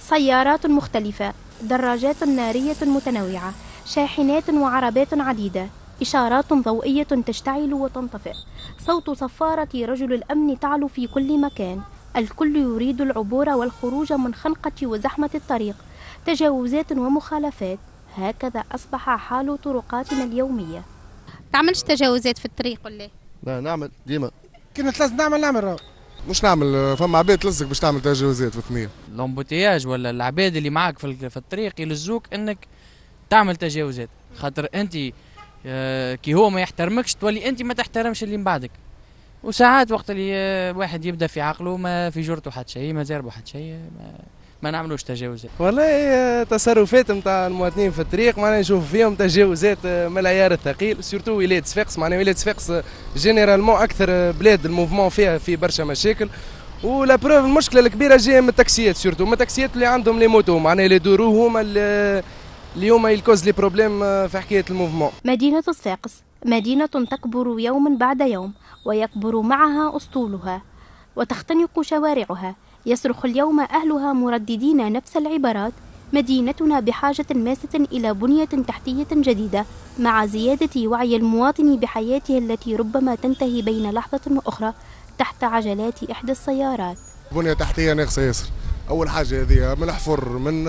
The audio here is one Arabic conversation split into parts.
سيارات مختلفة، دراجات نارية متنوعة، شاحنات وعربات عديدة، إشارات ضوئية تشتعل وتنطفئ، صوت صفارة رجل الأمن تعلو في كل مكان. الكل يريد العبور والخروج من خنقة وزحمة الطريق، تجاوزات ومخالفات. هكذا أصبح حال طرقاتنا اليومية. تعملش تجاوزات في الطريق ولا؟ لا نعمل ديما. كنا لازم نعمل مش نعمل، فما عباد تلزق باش تعمل تجاوزات في الثنية. لومبوتياج ولا العباد اللي معاك في الطريق يلزوك انك تعمل تجاوزات، خاطر انت كي هو ما يحترمكش تولي انت ما تحترمش اللي من بعدك. وساعات وقت اللي واحد يبدا في عقله ما في جرته حتى شيء، ما زاربه حتى شيء، ما نعملوش تجاوزات. والله تصرفات نتاع المواطنين في الطريق معناها نشوف فيهم تجاوزات من العيار الثقيل، سورتو ولاية صفاقس. معناها ولاية صفاقس جينيرالمون اكثر بلاد الموفمون فيها في برشا مشاكل. ولا بروف المشكله الكبيره جايه من التاكسيات، سورتو من التاكسيات اللي عندهم لي موتو، معناها لي دورو هما اليوم يلكوز لي بروبليم في حكايه الموفمون. مدينة صفاقس مدينة تكبر يوما بعد يوم، ويكبر معها أسطولها وتختنق شوارعها. يصرخ اليوم أهلها مرددين نفس العبارات: مدينتنا بحاجة ماسة إلى بنية تحتية جديدة، مع زيادة وعي المواطن بحياته التي ربما تنتهي بين لحظة وأخرى تحت عجلات إحدى السيارات. بنية تحتية ناقصة ياسر. أول حاجة هذه من الحفر، من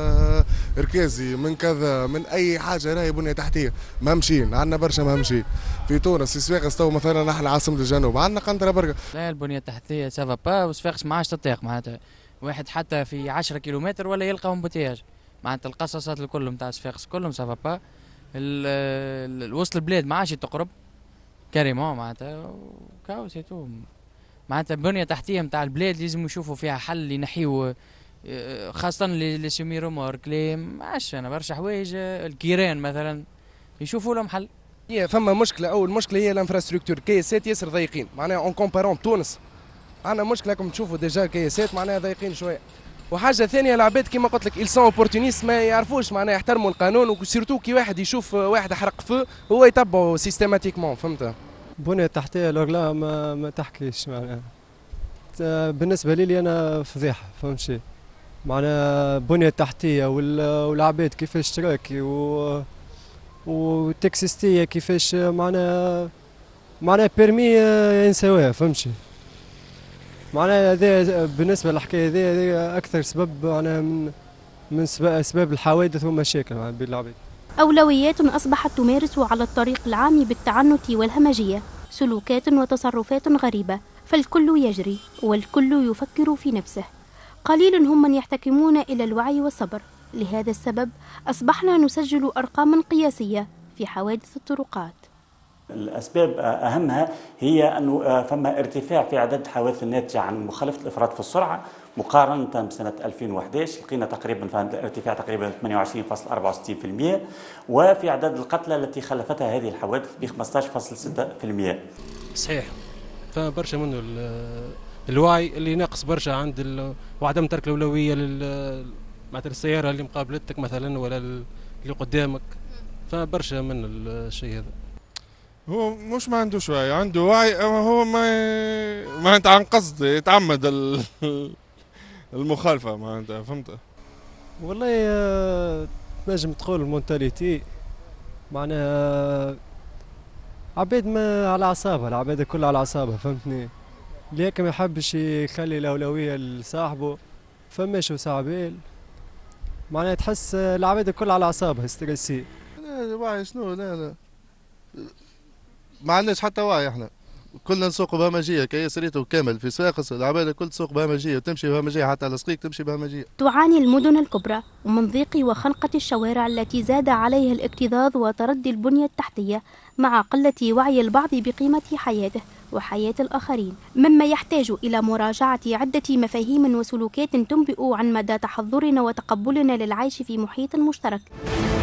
ركازي، من كذا، من أي حاجة راهي بنية تحتية مهمشين. عندنا برشا مهمشين في تونس، في صفاقس تو مثلا نحن عاصمة الجنوب عندنا قنطرة بركة. لا البنية التحتية سافا با، وصفاقس ما عادش تطيق معناتها. واحد حتى في 10 كيلومتر ولا يلقى امبوتياج، معناتها القصصات الكل نتاع صفاقس كلهم سافا با. وسط البلاد ما عادش تقرب كاريمون معناتها، وكاو سيتو. معناتها البنية التحتية نتاع البلاد لازم يشوفوا فيها حل، ينحيوا خاصة لي سيمي رومورك، لي معاش أنا برشا حوايج، الكيران مثلا يشوفوا لهم حل. هي فما مشكلة، أول مشكلة هي الانفراستركتور، كياسات ياسر ضيقين. معناها اون كومبارون تونس عندنا مشكلة، راكم تشوفوا ديجا كياسات معناها ضيقين شوية. وحاجة ثانية العباد كيما قلت لك إلسون اوبورتونيست، ما يعرفوش معناها يحترموا القانون، وسيرتو كي واحد يشوف واحد حرق فو هو يتبعه سيستيماتيكمون. فهمت؟ بنية تحتية لا ما تحكيش معناها. بالنسبة لي أنا فضيحة، فهمت شي؟ معناها بنية تحتية والعباد كيفاش تراكي والتكسيستية كيفاش معناها بيرمي ينساوها، فهمت شي؟ معناها هذا بالنسبة للحكاية هذه أكثر سبب معناها من أسباب الحوادث والمشاكل بين العباد. أولويات أصبحت تمارس على الطريق العام بالتعنت والهمجية، سلوكات وتصرفات غريبة، فالكل يجري والكل يفكر في نفسه. قليل هم من يحتكمون إلى الوعي والصبر. لهذا السبب أصبحنا نسجل أرقاما قياسية في حوادث الطرقات. الأسباب أهمها هي أنه فما ارتفاع في عدد الحوادث الناتجة عن مخالفة الإفراط في السرعة مقارنة بسنة 2011. لقينا تقريبا ارتفاع تقريبا 28.64%، وفي عدد القتلى التي خلفتها هذه الحوادث ب 15.6%. صحيح، فما برشا منه الوعي اللي ناقص برشا عند وعدم ترك الأولوية مثلا السيارة اللي مقابلتك مثلا ولا اللي قدامك. فبرشا من الشيء هذا. هو مش ما عندوش وعي، عنده وعي اما هو ما انت عن قصد يتعمد المخالفه معناتها. فهمت؟ والله تنجم تقول المونتاليتي معناها عباد ما على اعصابها، العباد كلها على اعصابها، فهمتني؟ اللي ما يحبش يخلي الاولويه لصاحبه فماش وسعبال، معناها تحس العباد كلها على اعصابها ستريسي. لا وعي شنو؟ لا ما عندناش حتى وعي، احنا كلنا نسوقوا بهمجيه، كي سريته كامل في صفاقس العباد الكل تسوق بهمجيه وتمشي بهمجيه، حتى على سقيك تمشي بهمجيه. تعاني المدن الكبرى من ضيق وخنقة الشوارع التي زاد عليها الاكتظاظ وتردي البنية التحتية، مع قلة وعي البعض بقيمة حياته وحياة الآخرين، مما يحتاج إلى مراجعة عدة مفاهيم وسلوكات تنبئ عن مدى تحضرنا وتقبلنا للعيش في محيط مشترك.